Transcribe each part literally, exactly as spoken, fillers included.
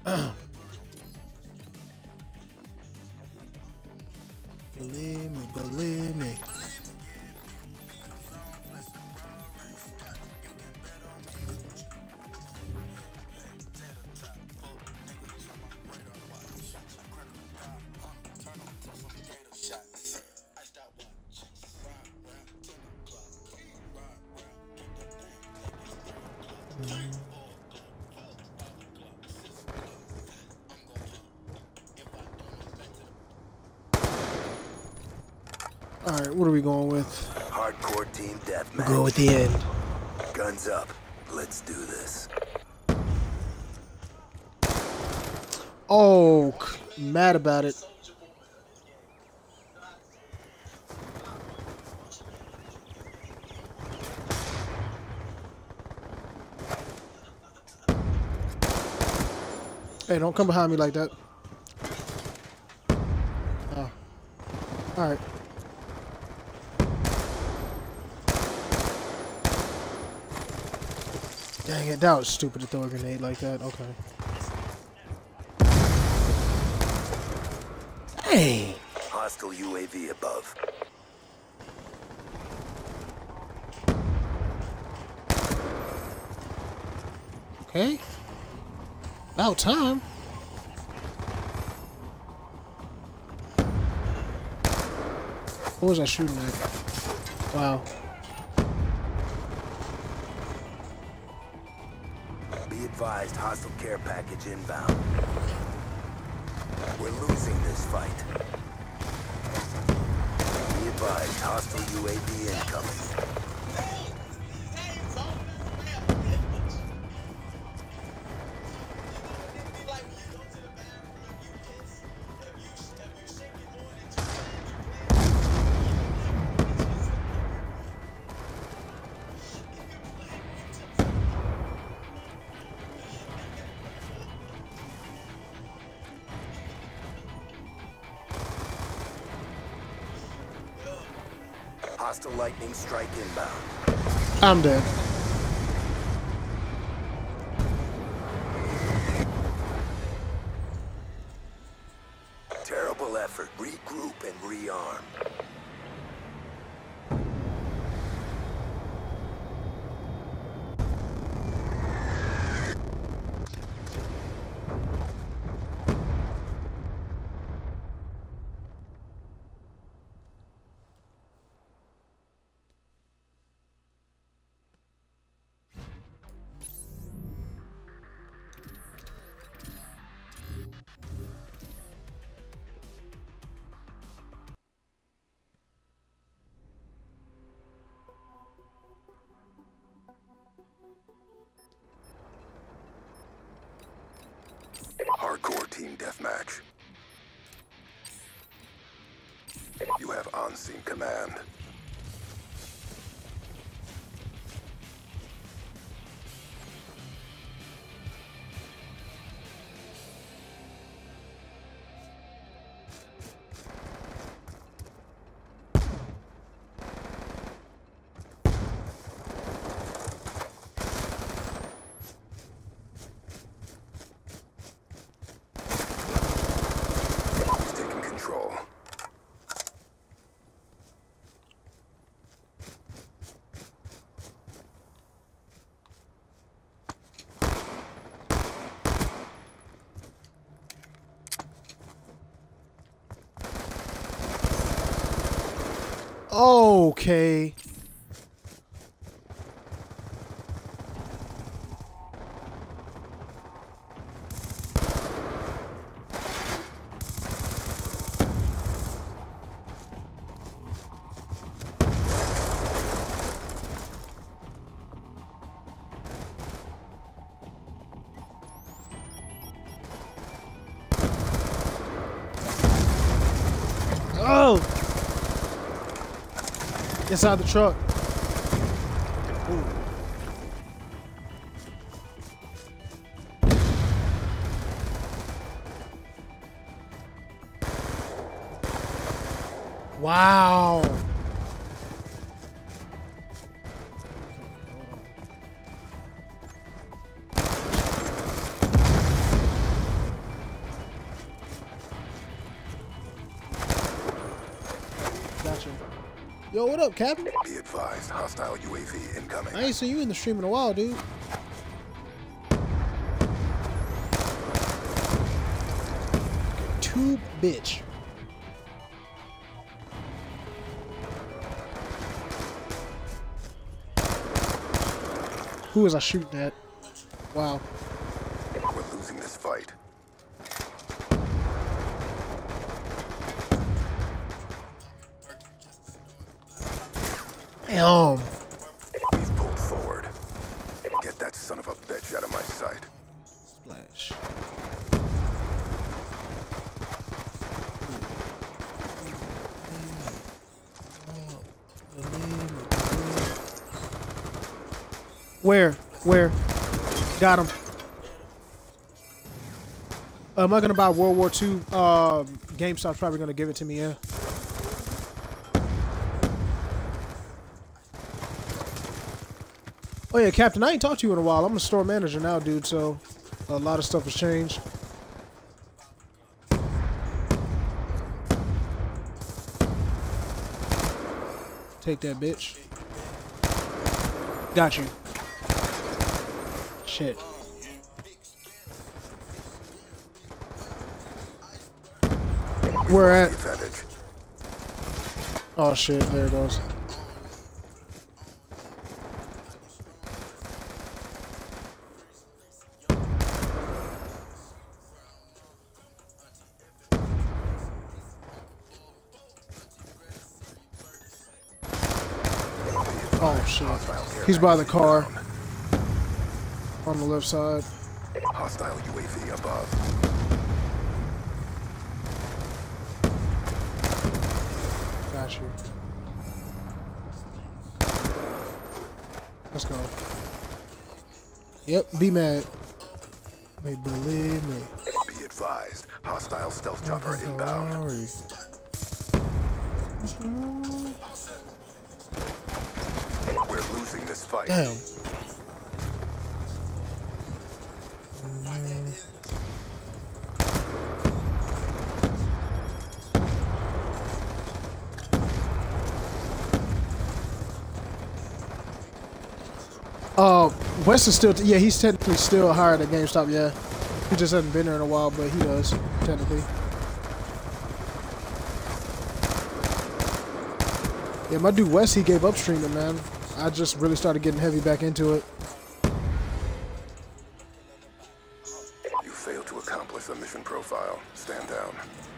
Believe me, believe me. All right, what are we going with? Hardcore team deathmatch. Go with the end. Guns up. Let's do this. Oh, mad about it. Hey, don't come behind me like that. Oh. All right. Dang it, that was stupid to throw a grenade like that. Okay. Hey! Hostile U A V above. Okay. About time. What was I shooting at? Wow. Be advised, hostile care package inbound. We're losing this fight. Be advised, hostile U A V incoming. Hostile lightning strike inbound. I'm dead. Terrible effort. Regroup and rearm. Hardcore team deathmatch. You have on-scene command. He's taking control. Okay. Oh! Inside the truck. Ooh. Wow. Yo, what up, Captain? Be advised, hostile U A V incoming. I ain't seen you in the stream in a while, dude. Tube bitch. Who was I shooting at? Wow. We're losing this fight. Damn. We've pulled forward. Get that son of a bitch out of my sight. Splash. Where? Where? Got him. Uh, am I gonna buy World War Two? Um, GameStop's probably gonna give it to me. Yeah. Oh yeah, Captain. I ain't talked to you in a while. I'm a store manager now, dude. So a lot of stuff has changed. Take that, bitch. Got you. Shit. Where at? Oh shit, there it goes. Oh shit. He's by the car. On the left side. Hostile U A V above. Got you. Let's go. Yep, be mad. They believe me. Be advised, hostile stealth chopper inbound. We're losing this fight. Damn. Uh, West is still, yeah, he's technically still hired at GameStop, yeah. He just hasn't been there in a while, but he does, technically. Yeah, my dude West, he gave up streaming, man. I just really started getting heavy back into it. You failed to accomplish the mission profile. Stand down.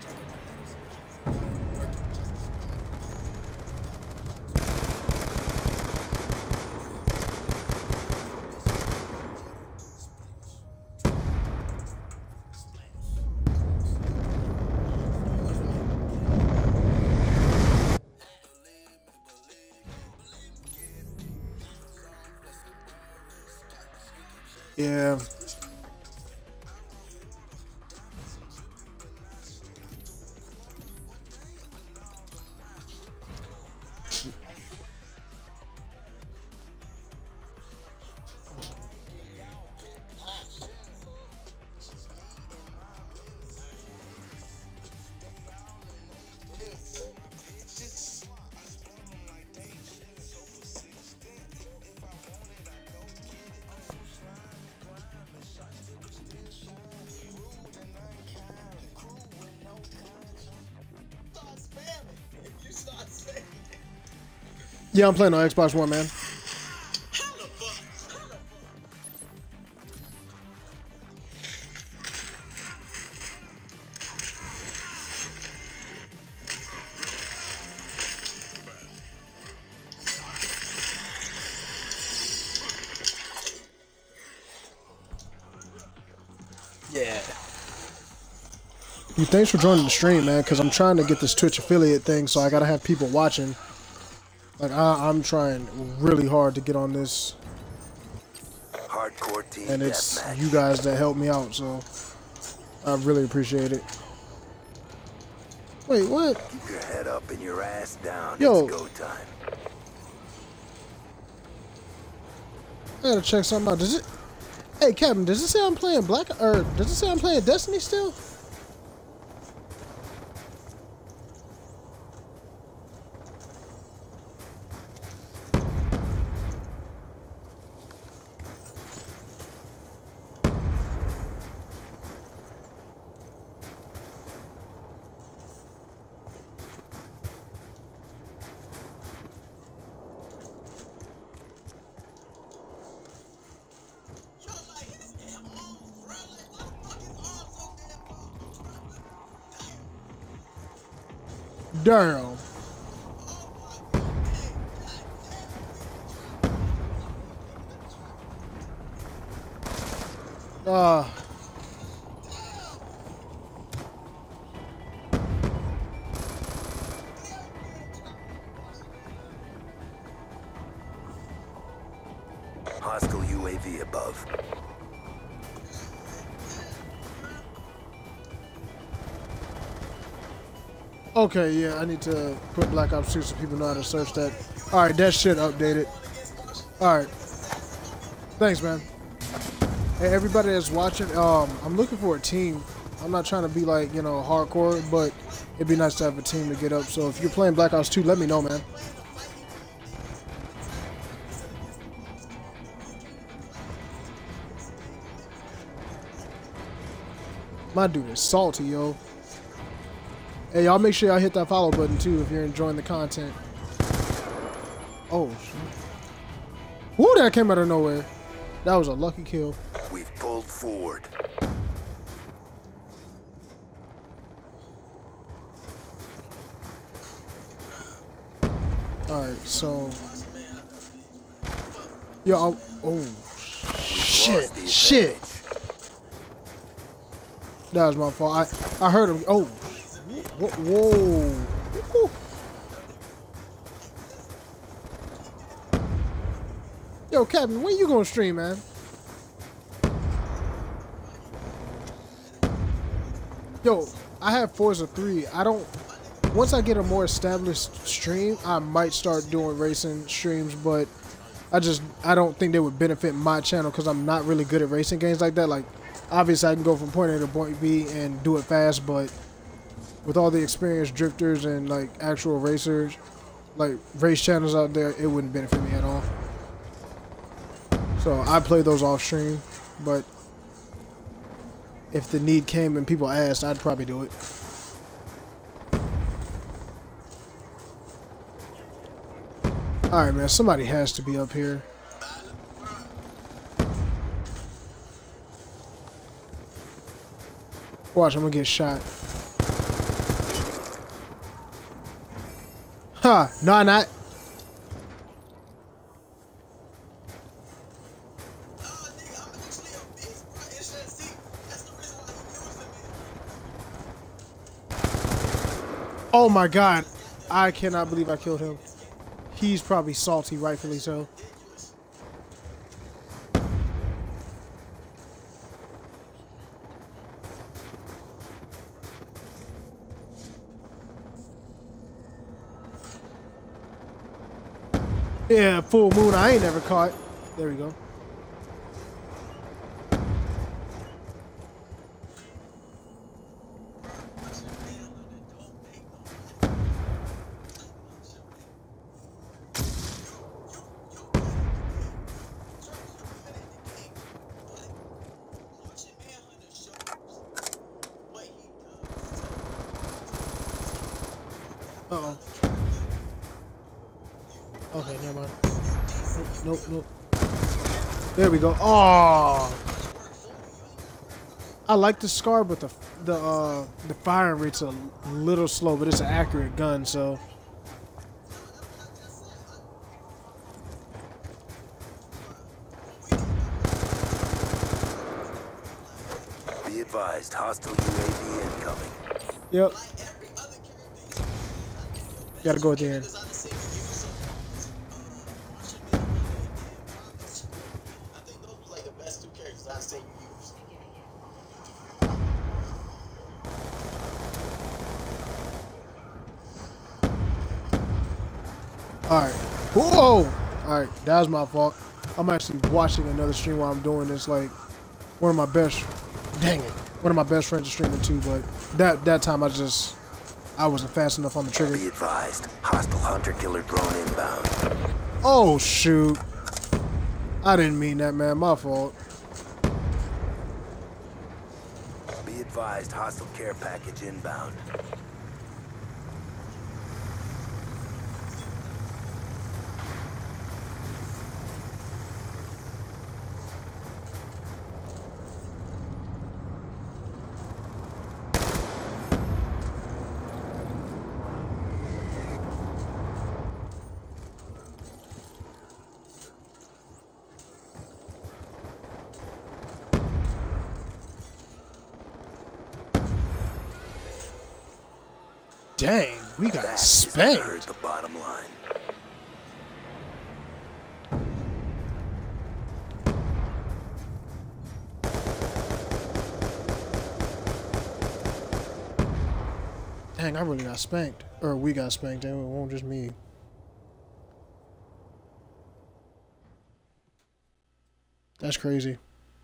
Yeah. Yeah, I'm playing on Xbox One, man. Yeah. You thanks for joining the stream, man, because I'm trying to get this Twitch affiliate thing, so I gotta have people watching. Like, I, I'm trying really hard to get on this. Hardcore team and it's deathmatch. You guys that help me out, so I really appreciate it. Wait, what? Keep your head up and your ass down. Yo. It's go time. I gotta check something out. Does it? Hey, Captain, does it say I'm playing Black, or does it say I'm playing Destiny still? Damn. Ah. Hostile U A V above. Okay, yeah, I need to put Black Ops two so people know how to search that. Alright, that shit updated. Alright. Thanks, man. Hey, everybody that's watching, um, I'm looking for a team. I'm not trying to be like, you know, hardcore, but it'd be nice to have a team to get up. So if you're playing Black Ops two, let me know, man. My dude is salty, yo. Hey, y'all make sure y'all hit that follow button too if you're enjoying the content. Oh, shit. Woo, that came out of nowhere. That was a lucky kill. We've pulled forward. Alright, so. Yo, I'll, oh. Shit, shit. That was my fault. I, I heard him. Oh. Whoa. Whoa. Yo, Captain, when you gonna stream, man? Yo, I have Forza three. I don't... Once I get a more established stream, I might start doing racing streams, but I just... I don't think they would benefit my channel because I'm not really good at racing games like that. Like, obviously, I can go from point A to point B and do it fast, but with all the experienced drifters and, like, actual racers, like, race channels out there, it wouldn't benefit me at all. So I play those off stream, but if the need came and people asked, I'd probably do it. Alright, man, somebody has to be up here. Watch, I'm gonna get shot. Huh, no, I'm not. Oh my god, I cannot believe I killed him. He's probably salty, rightfully so. Yeah, full moon, I ain't never caught. There we go. Uh-oh. Okay, never mind. Nope, nope, nope. There we go. Oh, I like the SCAR, but the the uh the firing rate's a little slow, but it's an accurate gun, so. Be advised, hostile U A V incoming. Yep. Gotta go at the end. Alright. Whoa! Alright, that was my fault. I'm actually watching another stream while I'm doing this. Like, one of my best... Dang it. One of my best friends is streaming too, but that, that time I just... I wasn't fast enough on the trigger. Be advised, hostile hunter-killer drone inbound. Oh, shoot. I didn't mean that, man. My fault. Be advised, hostile care package inbound. Dang, we got That is spanked. the bottom line. Dang, I really got spanked. Or we got spanked, and it won't just me. That's crazy.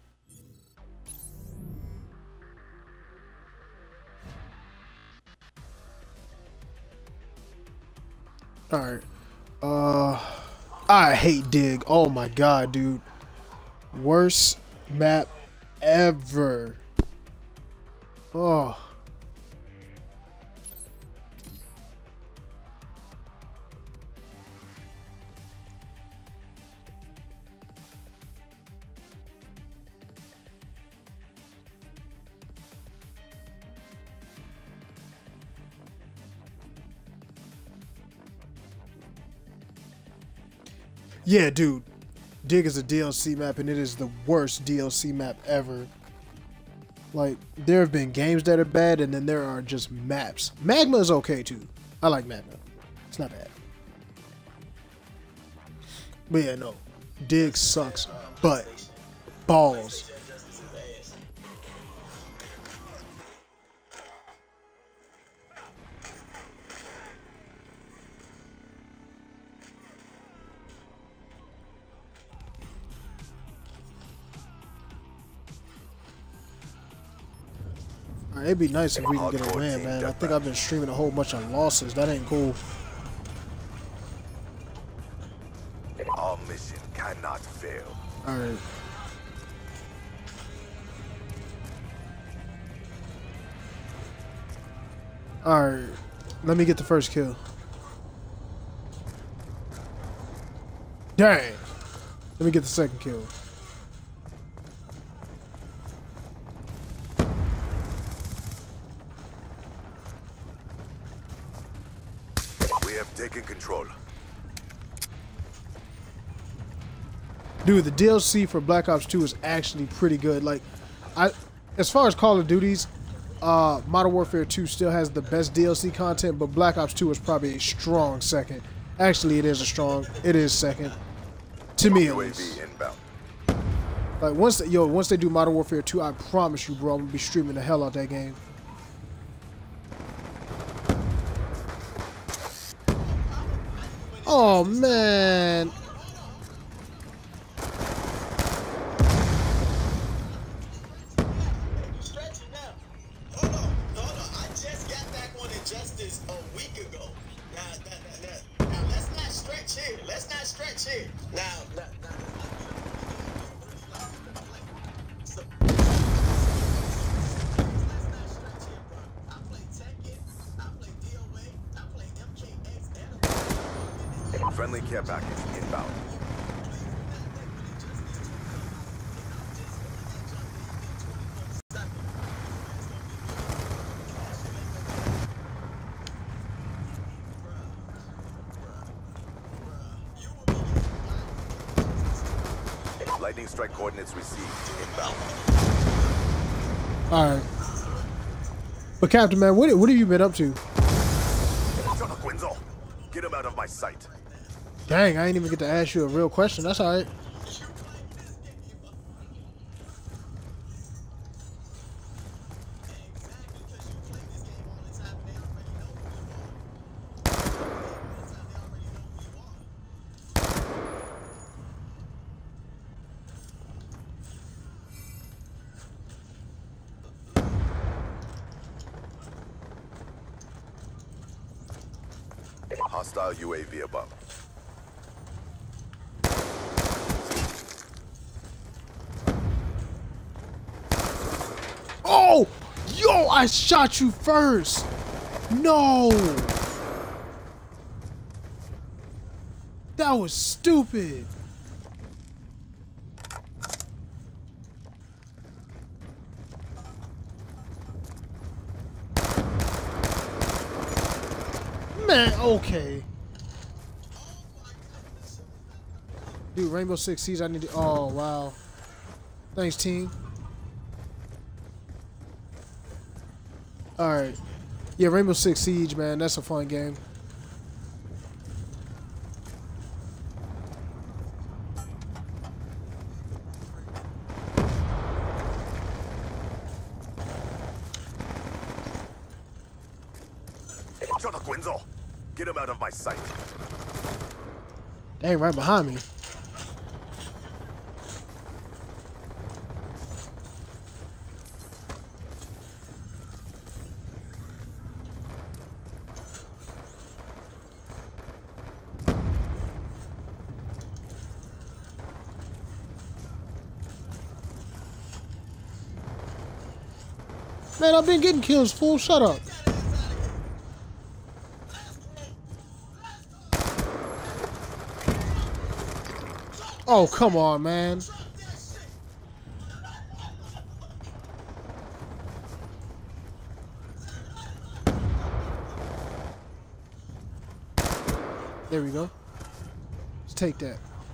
Alright. Uh I hate Dig. Oh my god, dude. Worst map ever. Oh. Yeah, dude. Dig is a D L C map, and it is the worst D L C map ever. Like, there have been games that are bad, and then there are just maps. Magma is okay, too. I like Magma. It's not bad. But yeah, no. Dig sucks, but balls. It'd be nice if we can get a win, man. I think I've been streaming a whole bunch of losses. That ain't cool. Our mission cannot fail. Alright. Alright. Let me get the first kill. Dang. Let me get the second kill. Taking control. Dude, the D L C for Black Ops two is actually pretty good. Like, I, as far as Call of Duties, uh, Modern Warfare two still has the best D L C content, but Black Ops two is probably a strong second. Actually, it is a strong. It is second, to me at least. Like once, they, yo, once they do Modern Warfare two, I promise you, bro, I'm gonna be streaming the hell out that game. Oh man. Stretching now. Hold on, hold on. I just got back on Injustice a week ago. Now, now, now, now, now let's not stretch here. Let's not stretch here. Now, now, now. Friendly care package inbound. Lightning strike coordinates received inbound. All right. But Captain, man, what what have you been up to? Get him out of my sight. Dang, I ain't even get to ask you a real question. That's all right. Hostile U A V above. Oh! Yo, I shot you first! No! That was stupid! Man, okay. Dude, Rainbow Six Siege, I need to... Oh, wow. Thanks, team. Alright. Yeah, Rainbow Six Siege, man, that's a fun game. Get him out of my sight. Dang, right behind me. Man, I've been getting kills, fool. Shut up. Oh, come on, man. There we go. Let's take that.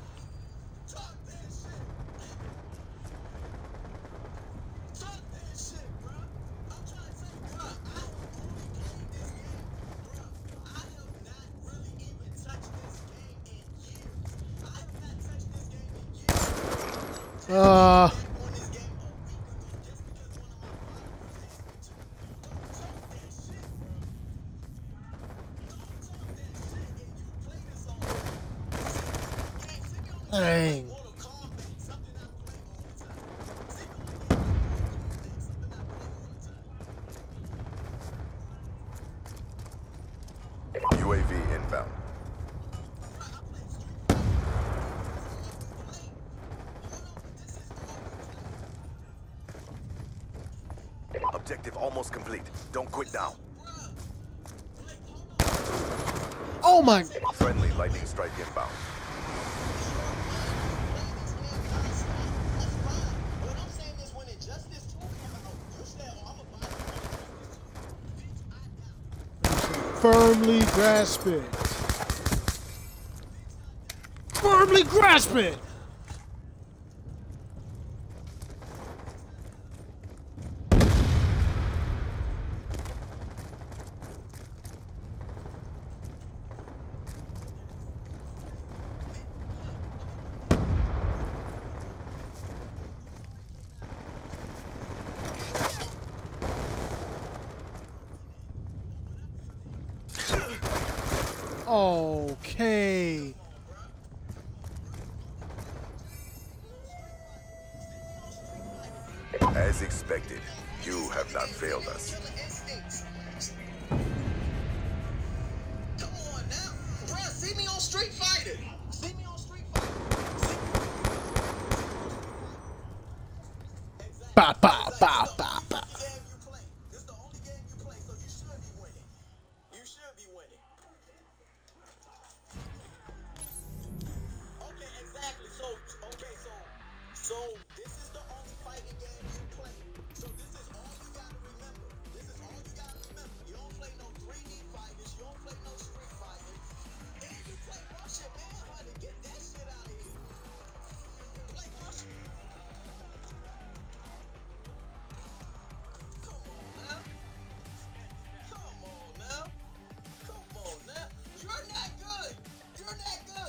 Uh. Dang. U A V inbound. Objective almost complete. Don't quit now. Oh my. Friendly lightning strike inbound. Firmly grasp it. Firmly grasp it. Okay. As expected, you have not failed us. Come on now. Bruh, see me on Street Fighter. See me on Street Fighter. Ba ba ba ba ba. This is the only game you play, so you should be winning. You should be winning. Okay, exactly. So, okay, so, so this is the only fighting game you play. So this is all you gotta remember. This is all you gotta remember. You don't play no three D fighters. You don't play no Street Fighters. And you play Russian Manhunter. Get that shit out of here. Play Russian. Come on now. Come on now. Come on now. You're not good. You're not good.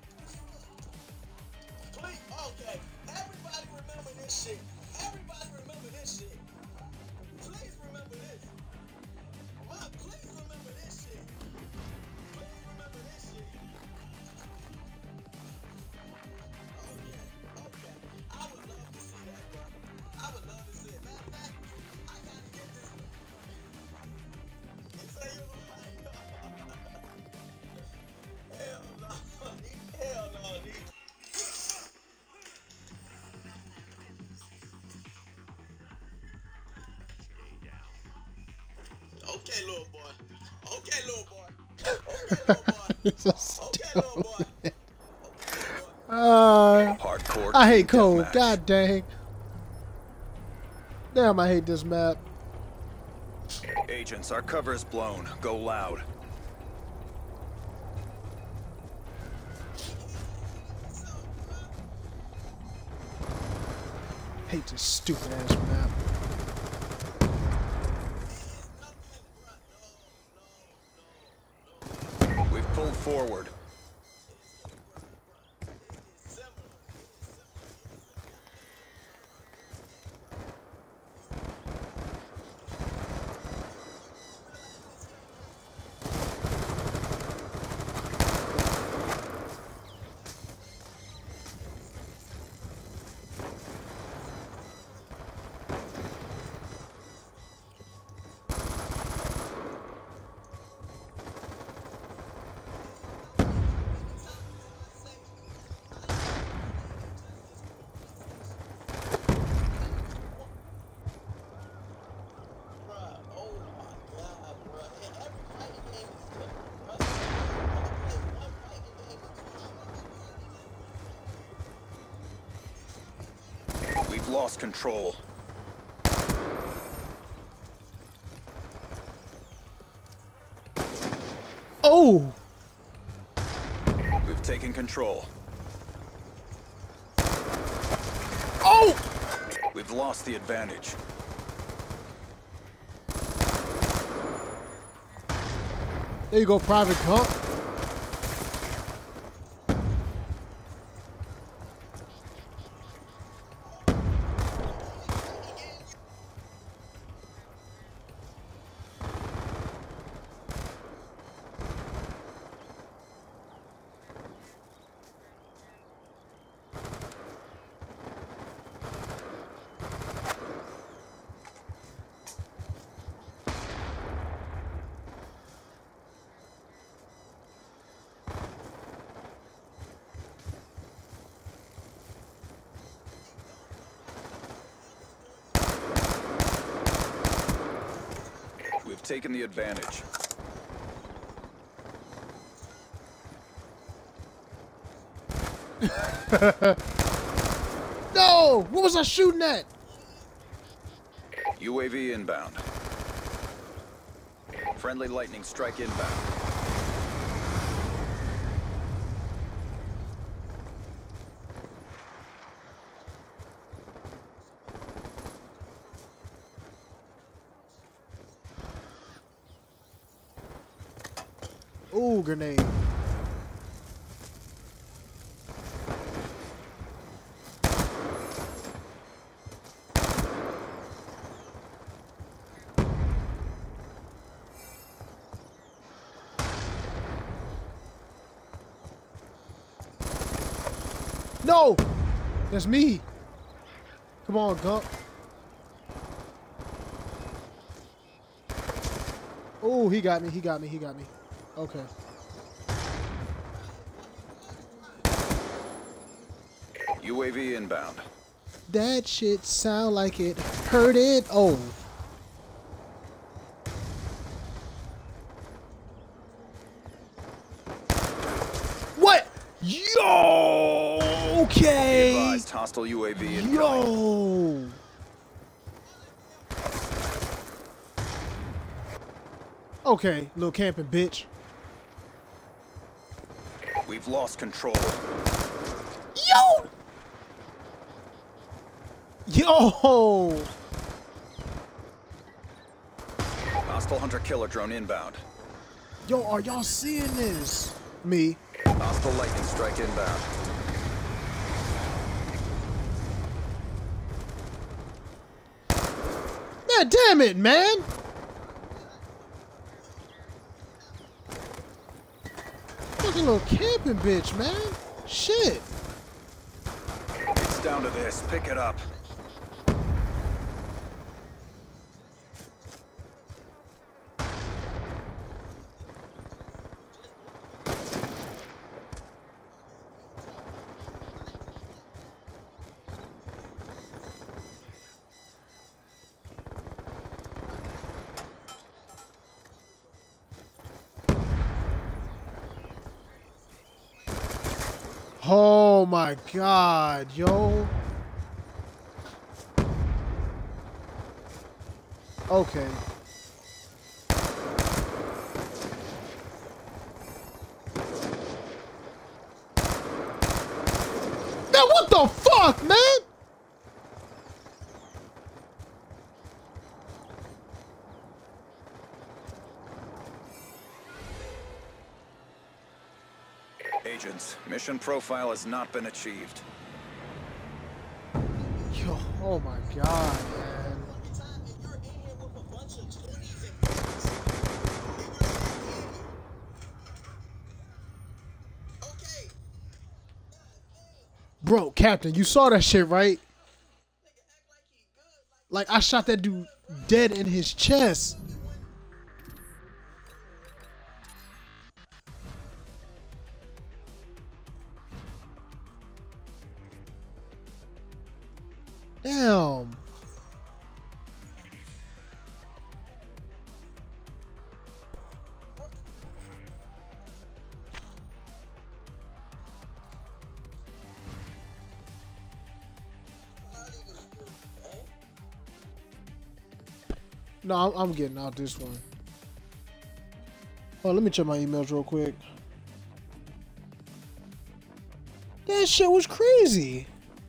Please, okay. Everybody remember this shit. Everybody remember this shit. Please remember this. Mom, please remember this shit. Please remember this shit. Okay, okay. I would love to see that, bro. I would love to see it. Matter of fact, I gotta get this. You say you're gonna fight? Hell no. Hell no, nigga. Okay, little boy. Okay, little boy. Okay, little boy. You're so Okay, little boy. stupid. Uh, Hardcore. I hate team Code. deathmatch. God dang. Damn, I hate this map. Agents, our cover is blown. Go loud. Hate this stupid ass map. Nothing, bro. forward. We've lost control. Oh! We've taken control. Oh! We've lost the advantage. There you go, Private Gump. We've taken the advantage. No! What was I shooting at? U A V inbound. Friendly lightning strike inbound. Ooh, grenade. No! That's me. Come on, Gump. Oh, he got me. He got me. He got me. Okay. U A V inbound. That shit sound like it hurt it. Oh. What? Yo! Be Okay. advised, hostile U A V incoming. Yo! Okay, little camping bitch. We've lost control. Yo! Yo! Hostile hunter-killer drone inbound. Yo, are y'all seeing this? Me. Hostile lightning strike inbound. God damn it, man! Fucking little camping bitch, man. Shit. It's down to this. Pick it up. Oh my god, yo. Okay. Man, what the fuck, man? agents. Mission profile has not been achieved. Yo, oh my god, man. Fucking time, and you're in here with a bunch of twenties and thirties, and you're saying, okay, Bro, Captain, you saw that shit, right? nigga act like he good, like Like, I shot that dude dead in his chest. Damn. No, I'm, I'm getting out this one. Oh, let me check my emails real quick. That shit was crazy.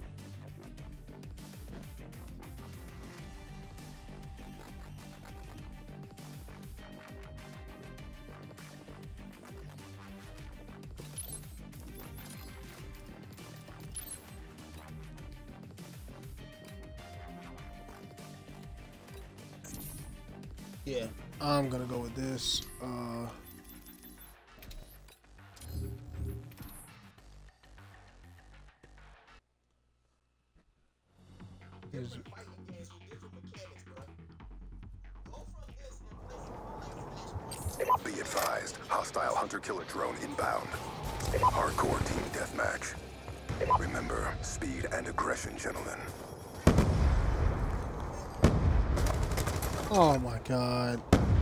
Yeah, I'm gonna go with this. Uh, is- fighting games with different mechanics, bro. Go from this and place it on like Be advised, hostile hunter-killer drone inbound. Hardcore team deathmatch. Remember, speed and aggression, gentlemen. oh my god.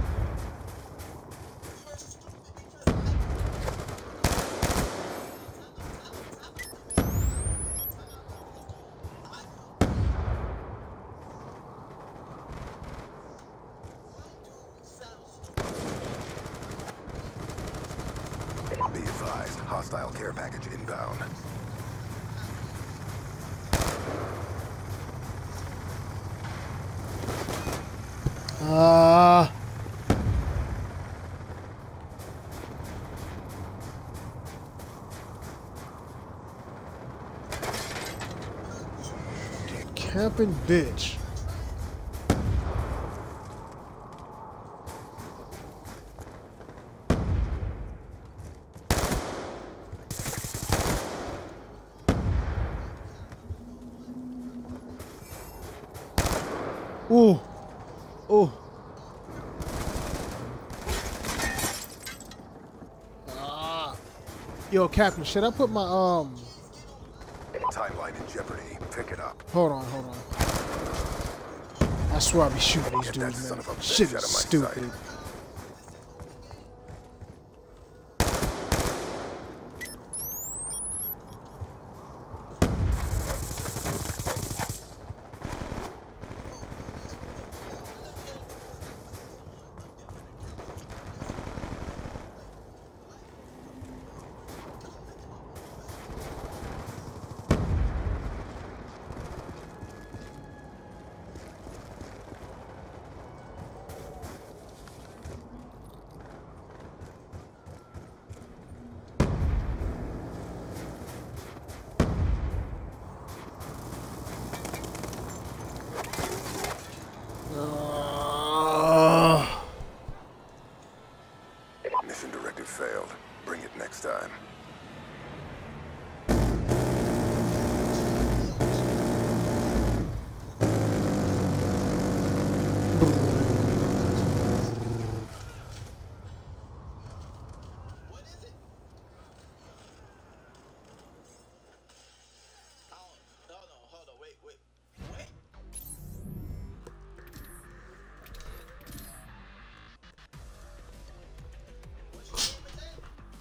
Be advised, hostile care package inbound. Uh, camping bitch. Ooh. Ooh. Ah. Yo, Captain, should I put my um Timeline in jeopardy. Pick it up. hold on, hold on. I swear I'll be shooting these Get that dudes, son man. of a bitch Shit out is of my stupid. sight. Uh, Mission directive failed. Bring it next time. what is it? Oh, no, no, hold on, wait, wait, wait. What's your name again?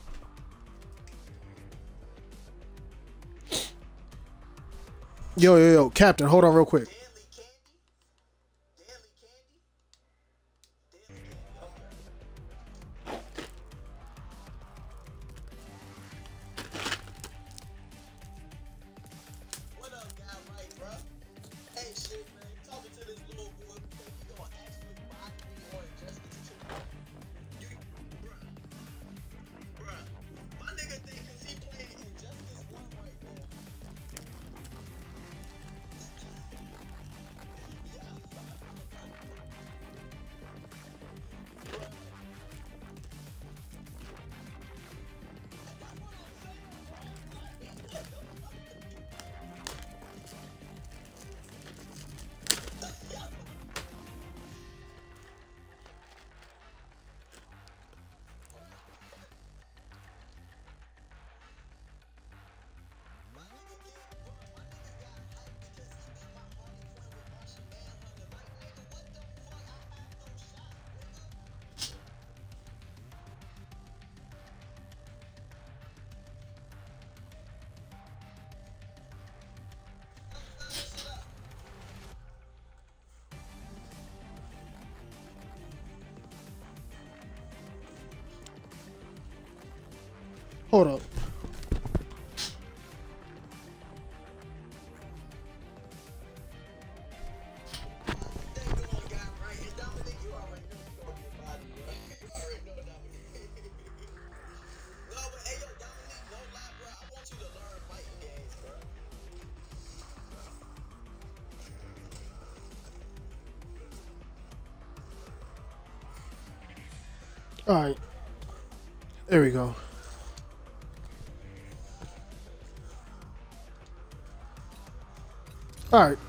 yo, yo, yo, Captain, hold on real quick. Daily Candy? Daily Candy? Daily Candy, okay. What up, guy, right, bro? Hey, shit, man. Talking to this little boy. Think he gonna actually mock me or injustice to me? You, bruh. Bruh. My nigga think 'cause he playing Hold up. All right, there we go. All right.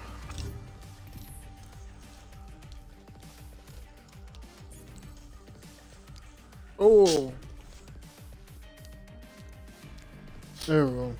Oh, there we go.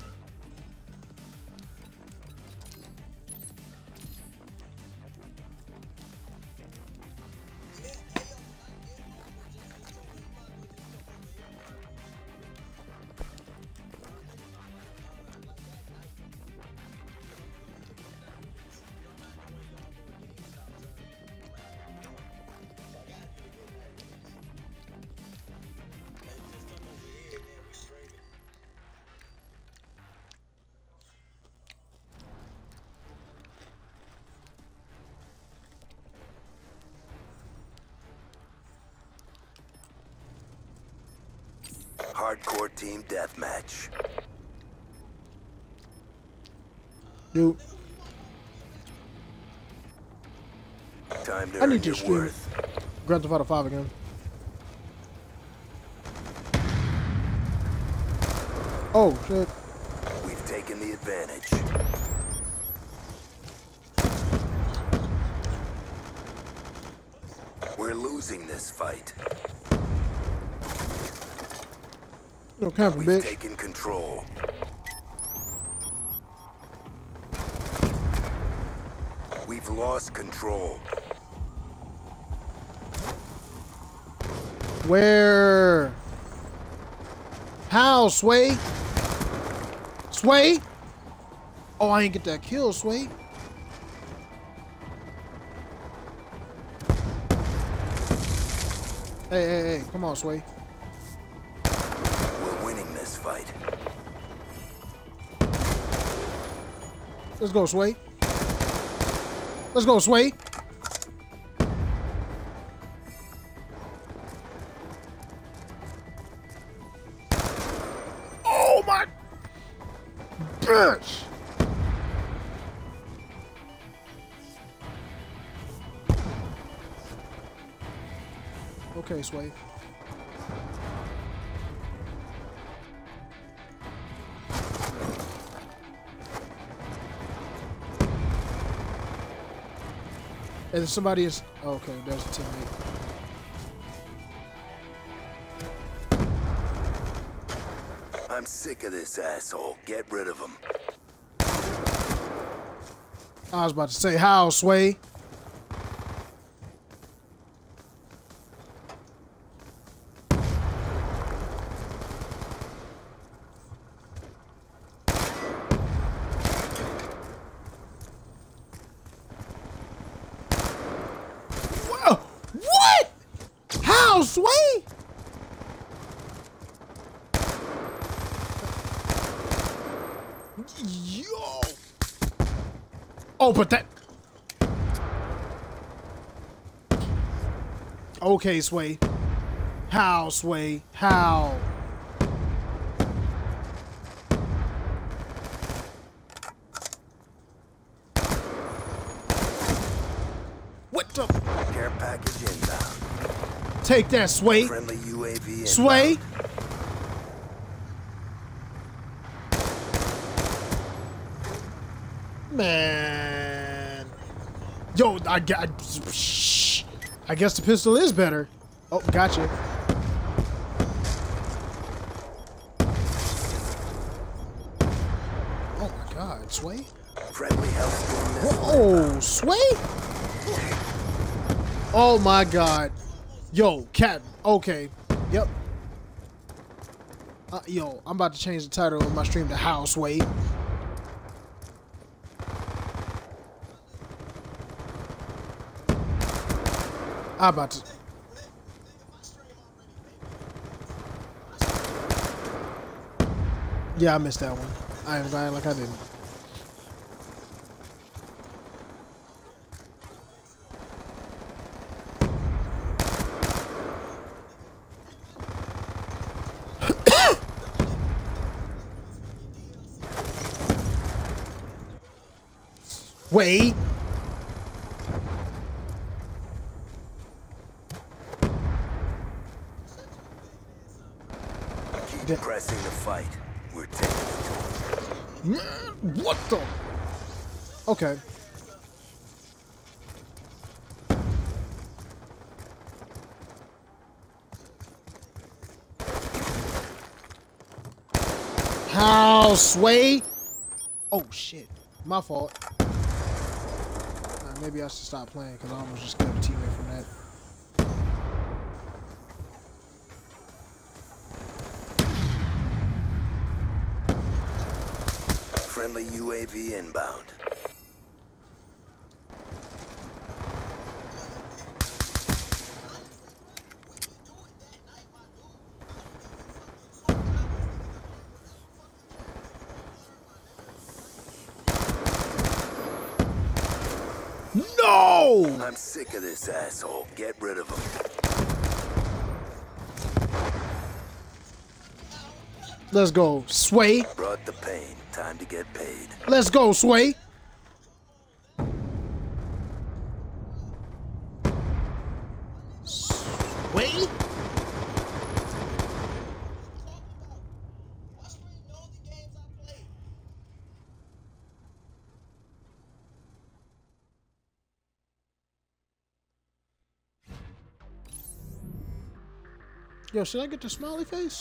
Hardcore team deathmatch. Dude, Time to I earn need to your stream it. worth. Grand Theft Auto five again. Oh shit. We've taken the advantage. We're losing this fight. No camper, We've bitch. taken control. We've lost control. Where? How, Sway? Sway? Oh, I ain't get that kill, Sway. Hey, hey, hey, come on, Sway. We're winning this fight. Let's go, Sway. Let's go, Sway. Oh my bitch. Okay, Sway. And somebody is okay. There's a teammate. I'm sick of this asshole. Get rid of him. I was about to say how, Sway. Whoa! What? How, Sway? Yo! Oh, but that... Okay, Sway. How, Sway? How? What the... Care package inbound. Take that, Sway. Friendly U A V inbound. Sway. Man. Yo, I got... Shh. I guess the pistol is better. Oh, gotcha. Oh my God, Sway. Friendly health missile. Oh, Sway. Oh my God. Yo, Cat. Okay. Yep. Uh, yo, I'm about to change the title of my stream to How, Sway. I'm about to. Yeah, I missed that one. I am glad like I didn't. Wait. Keep pressing the fight. We're taking it. What the? Okay. How, Sway? Oh shit, my fault. Uh, maybe I should stop playing because I almost just killed a teammate from that. Friendly U A V inbound. No! I'm sick of this asshole. Get rid of him. Let's go, Sway. Brought the pain. Time to get paid. Let's go, Sway. Sway? Yo, should I get the smiley face?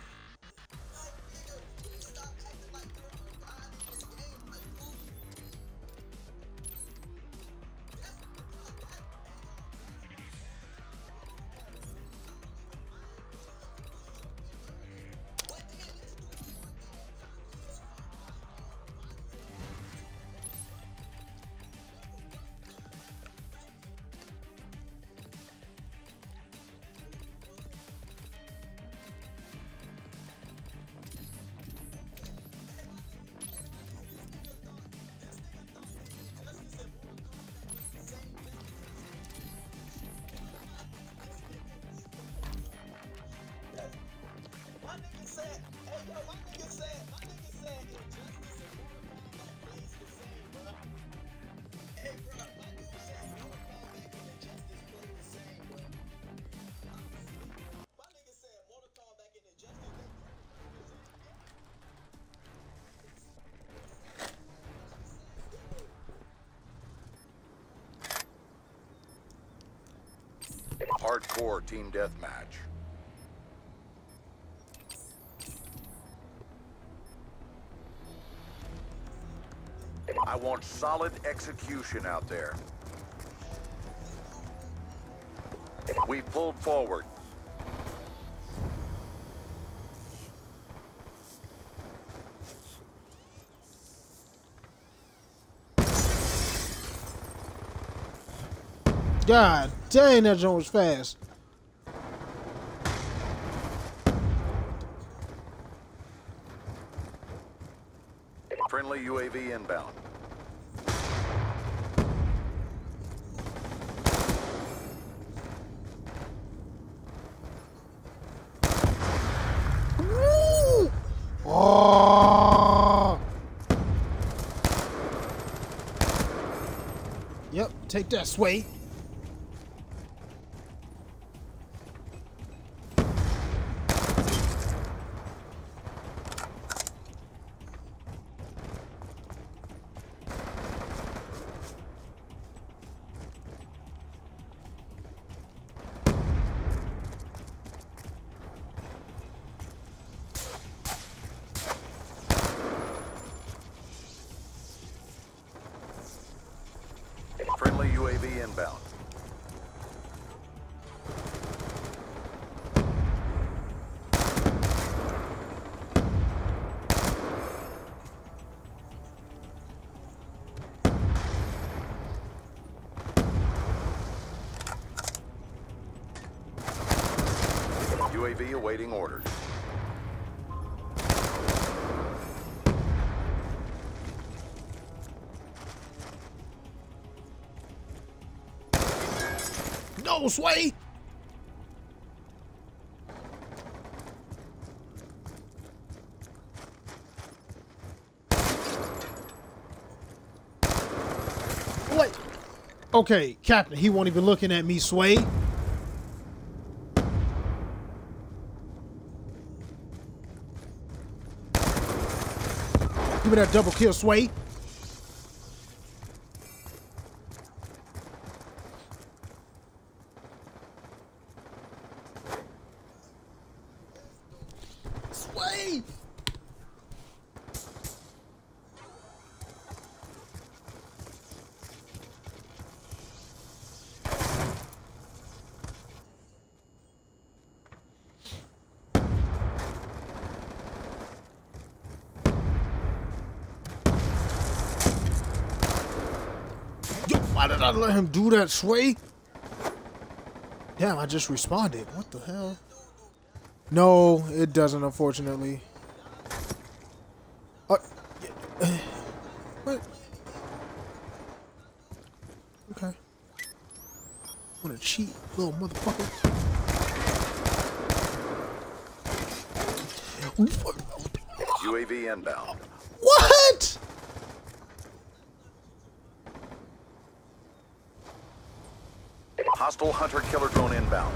Hardcore team deathmatch. I want solid execution out there. We pulled forward. God dang, that joint was fast. Friendly U A V inbound. Woo! Oh! Yep, take that, Sway. Friendly U A V inbound. U A V awaiting orders. go, Sway. What? Okay, Captain, he won't even looking at me, Sway. Give me that double kill, Sway. Sway. Why did I let him do that, Sway? Damn, I just responded. What the hell? No, it doesn't, unfortunately. Uh, yeah. What? Okay. Wanna cheat, little motherfucker? U A V inbound. What? Hostile hunter-killer drone inbound.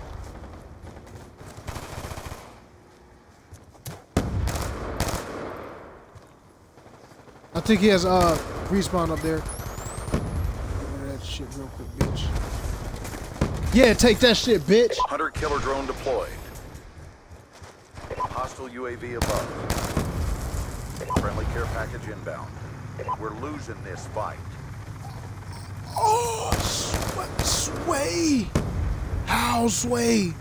I think he has uh respawn up there. Get rid of that shit real quick, bitch. Yeah, take that shit, bitch. Hunter-killer drone deployed. Hostile U A V above. Friendly care package inbound. We're losing this fight. Oh, sw Sway. How, Sway?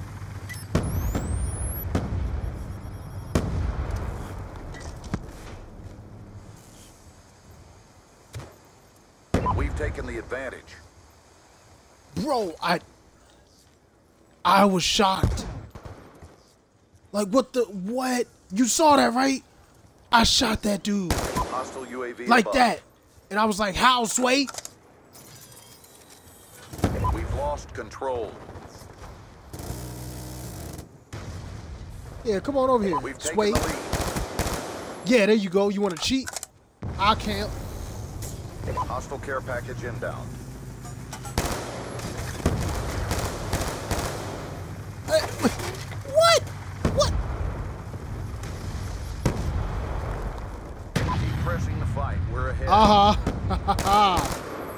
We've taken the advantage. Bro, I I was shocked. Like, what the what? You saw that, right? I shot that dude Hostile U A V like above. that. And I was like, how, Sway? We've lost control. Yeah, come on over here, We've taken Sway. the lead. Yeah, there you go. You want to cheat? I can't. Hostile care package inbound. Hey, what? What? Keep pressing the fight. We're ahead. Uh-huh.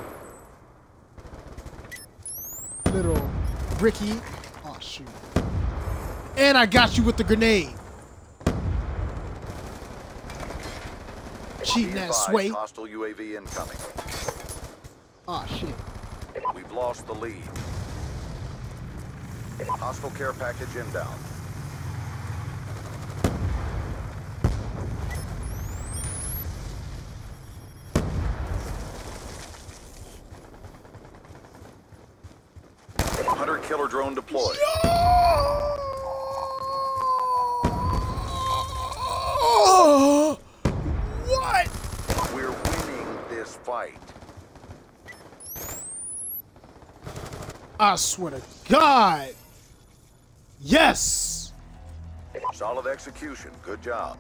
Little Ricky. Oh, shoot. And I got you with the grenade. Cheating Be that advised, Sway. Hostile U A V incoming. Oh, shit. We've lost the lead. Hostile care package inbound. Hunter killer drone deployed. Oh, what? We're winning this fight. I swear to God. Yes. Solid execution. Good job.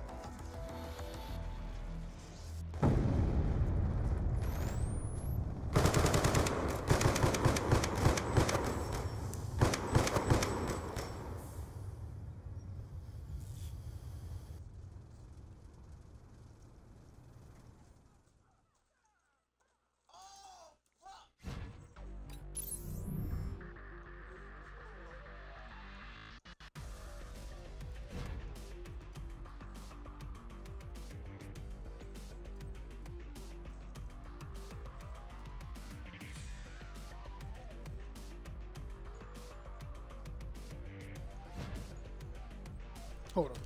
Hold on.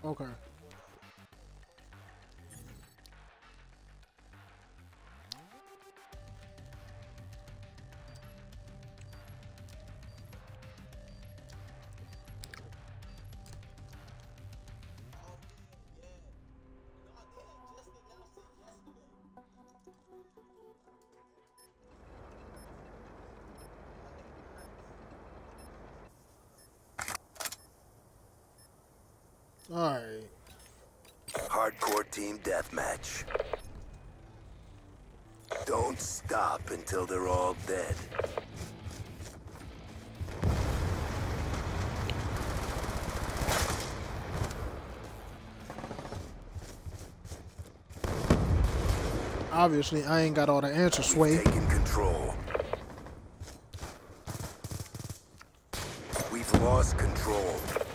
Okay. Alright. Hardcore team deathmatch. Don't stop until they're all dead. Obviously, I ain't got all the answers, Sway. Taking control. We've lost control.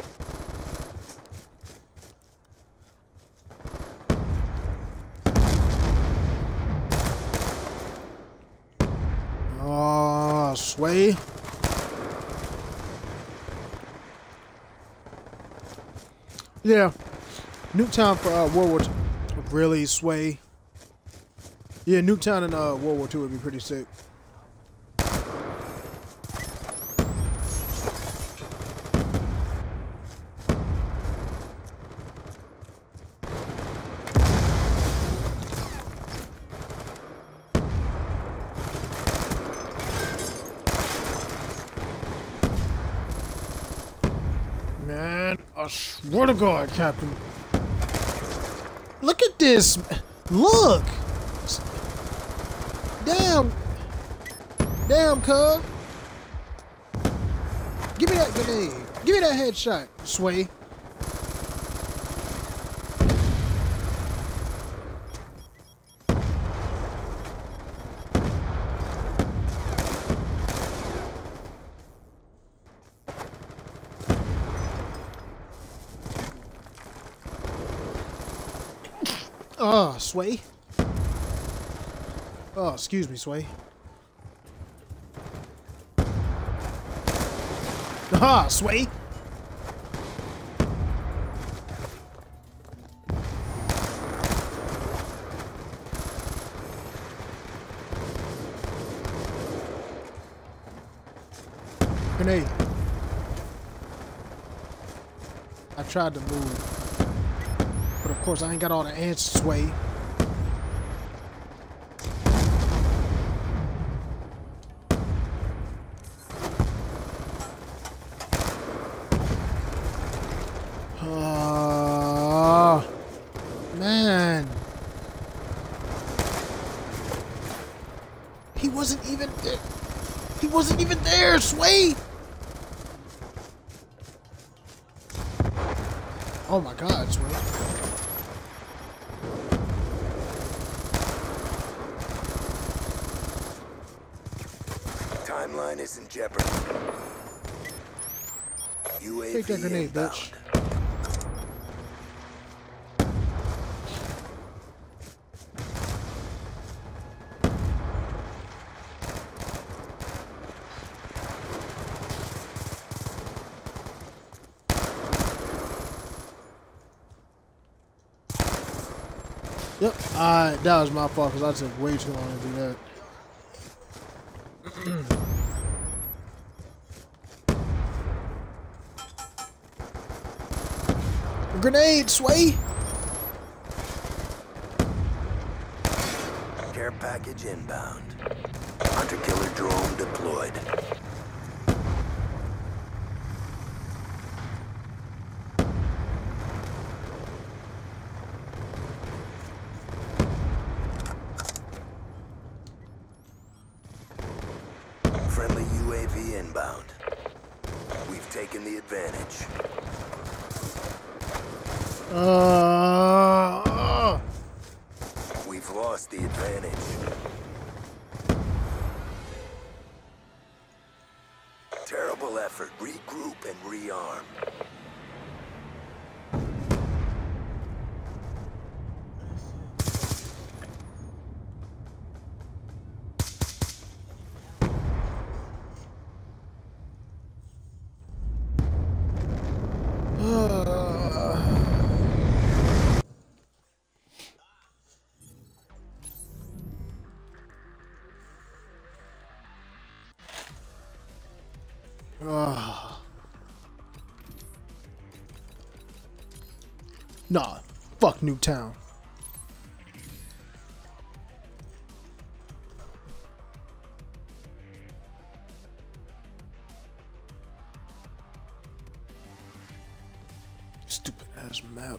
Oh, Sway. Yeah. Nuketown for uh, World War Two. Really, Sway? Yeah, Nuketown in uh, World War Two would be pretty sick. Man, I swear to God, Captain. Look at this. Look. Damn. Damn, cuz. Give me that grenade. Give me that headshot, Sway. Oh, Sway. Oh, excuse me, Sway. Ah, Sway. Grenade. I tried to move, but of course I ain't got all the answers, Sway. Oh, man. He wasn't even there. He wasn't even there, Sway. Oh my God, Sway. Timeline is in jeopardy. U A V Take that grenade, inbound. bitch. Yep, uh, that was my fault because I took way too long to do that. Grenade, Sway! Care package inbound. Hunter-killer drone deployed. Friendly U A V inbound. We've taken the advantage. Uh, We've lost the advantage. Terrible effort. Regroup and rearm. Ah. Nah, fuck Newtown. Stupid ass map.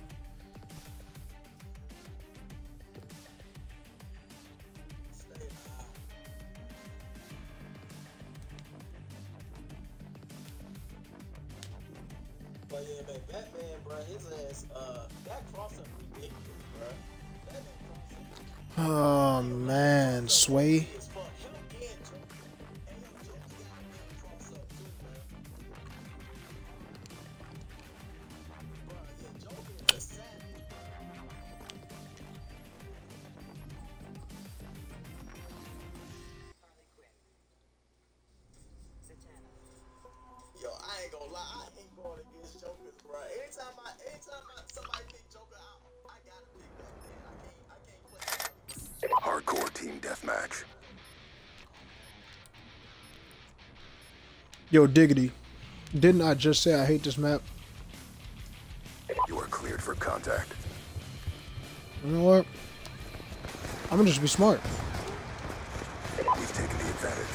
But yeah, man, Batman, bro, his ass, uh, that crossup ridiculous, bro. That man crossup Oh man, Sway. is fuck. Him and Joker. And yo, Joker got a crossup too, man. Bro, yeah, Joker is a savage. Yo, I ain't gonna lie, I ain't going against Jokers, bro. Anytime I, anytime I, somebody pick Joker out, I gotta pick Batman. I can't, I can't play. Hardcore team deathmatch. Yo, Diggity. Didn't I just say I hate this map? You are cleared for contact. You know what? I'm gonna just be smart. We've taken the advantage.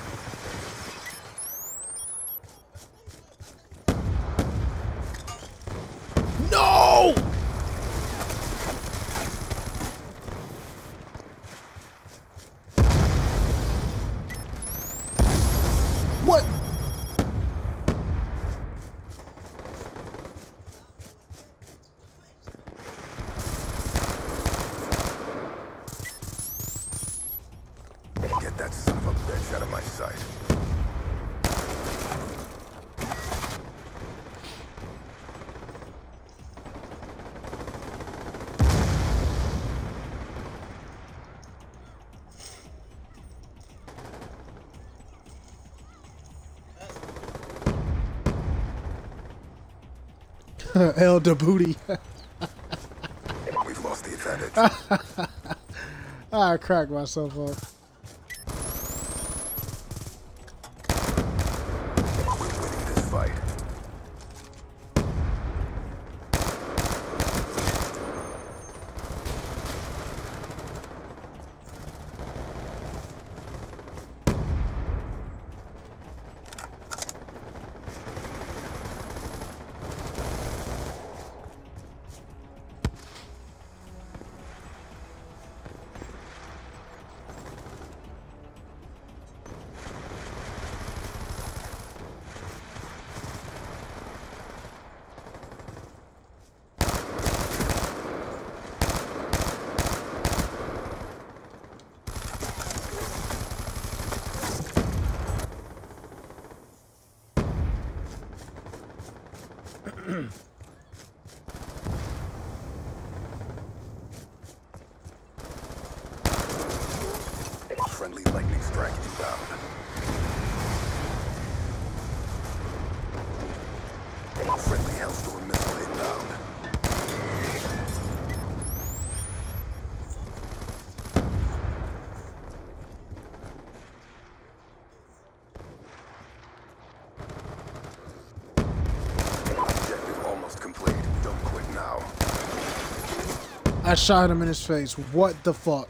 No! What? Get that son of a bitch out of my sight. El the booty. We've lost the advantage. I cracked myself up. We're winning this fight. Friendly lightning strike inbound. Friendly Hellstorm missile inbound. Objective almost complete. Don't quit now. I shot him in his face. What the fuck?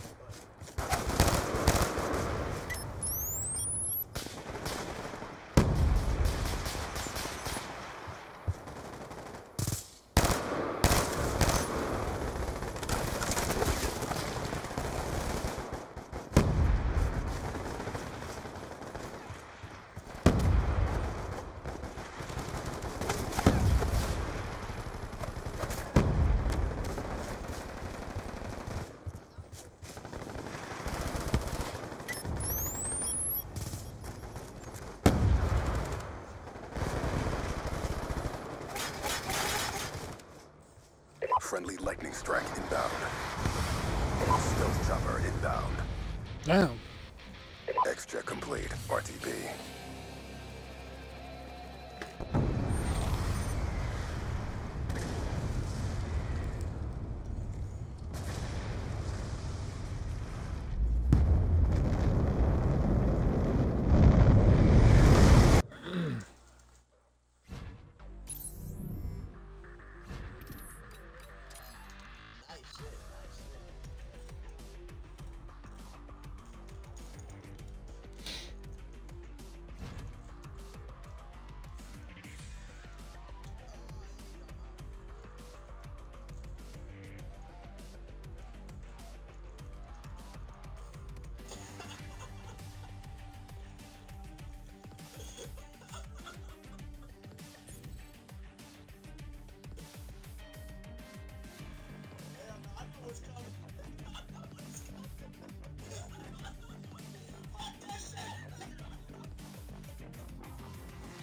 Friendly lightning strike inbound. Stealth chopper inbound. Damn. X-jet complete. R T B.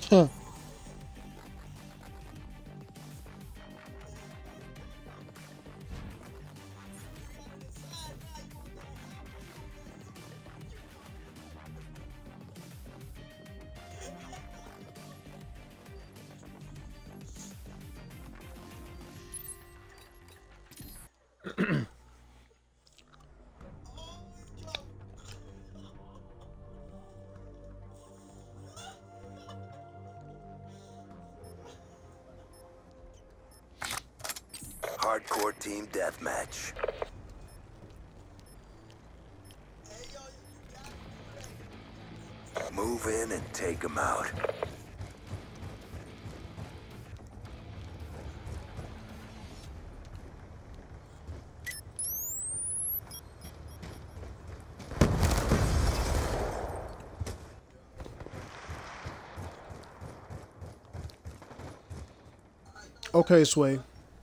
Huh. Hardcore team deathmatch. Move in and take them out. Okay, Sway.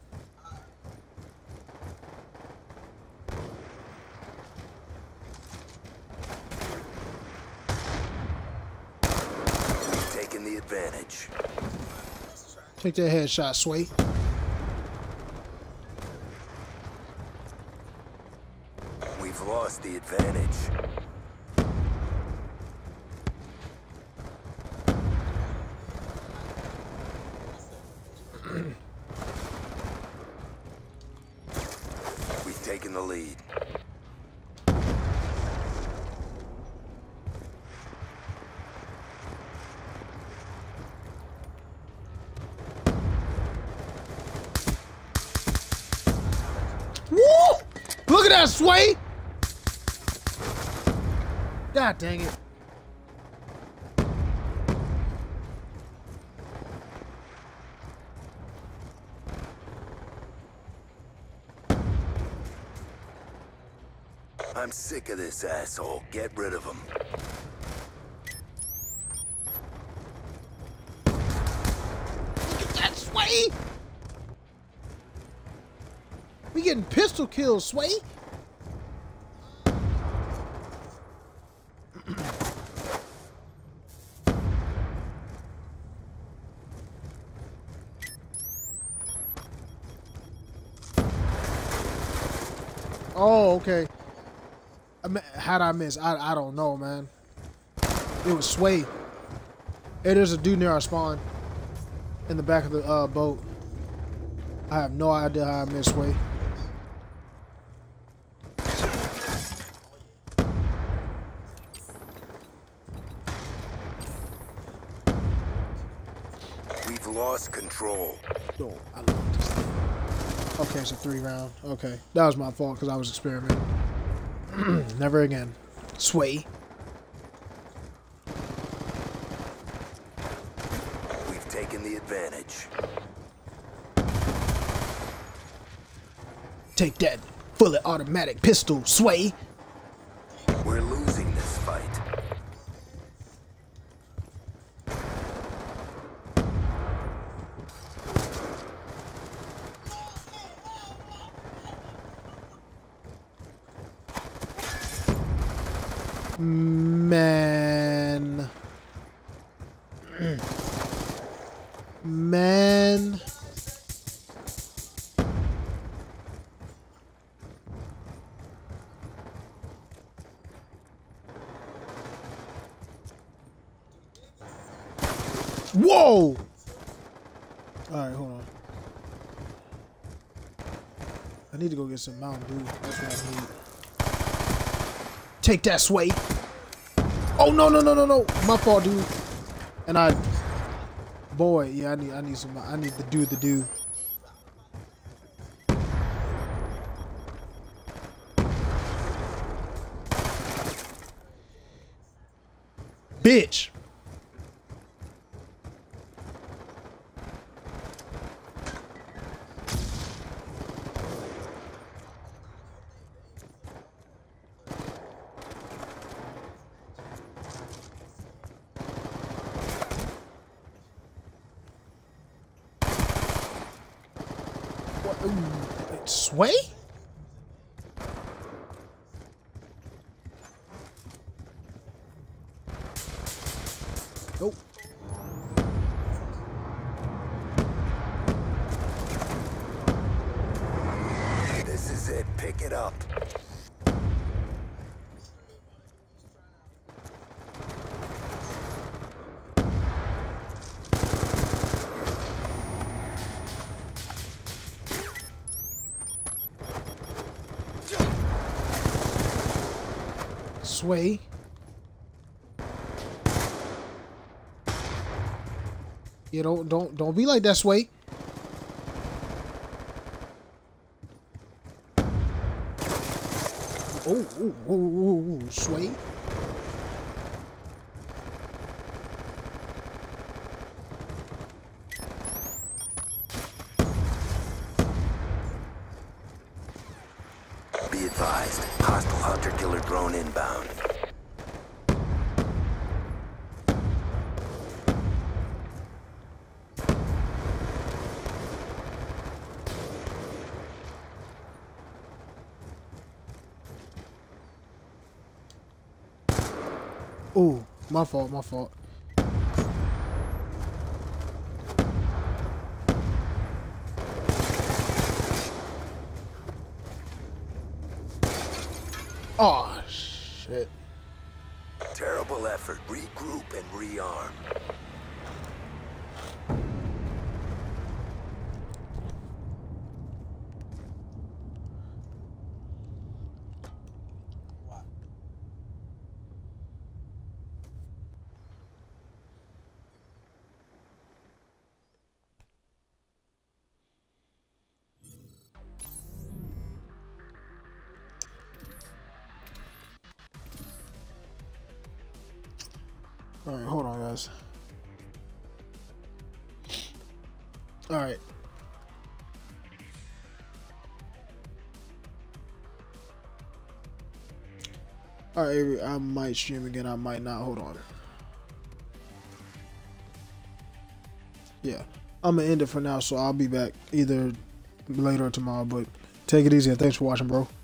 Taking the advantage. Take that headshot, Sway. We've lost the advantage. We've taken the lead. Woo! Look at that, Sway! God dang it. I'm sick of this asshole. Get rid of him. Look at that, Sway! We getting pistol kills, Sway. Oh, okay. I mean, how'd I miss? I, I don't know, man. It was Sway. Hey, there's a dude near our spawn. In the back of the uh, boat. I have no idea how I missed Sway. We've lost control. Oh, I love this thing. Okay, it's a three round. Okay. That was my fault because I was experimenting. Never again. Sway. We've taken the advantage. Take that fully automatic pistol, Sway. We're losing this fight. Man. Man. Whoa! Alright, hold on. I need to go get some Mountain Dew. That's what I need. Take that, Sway. Oh no no no no no! My fault, dude. And I, boy, yeah, I need I need some. I need to do the do. Bitch. What? Ooh, wait, Sway? Nope. it up. Sway. You don't don't don't be like that, Sway. Oh, oh, oh, oh, oh, Sway. Be advised, hostile hunter-killer drone inbound. Oh, my fault, my fault. Oh, shit. Terrible effort. Regroup and rearm. All right, hold on, guys. All right. All right, I might stream again. I might not. Hold on. Yeah, I'm gonna end it for now, so I'll be back either later or tomorrow. But take it easy and thanks for watching, bro.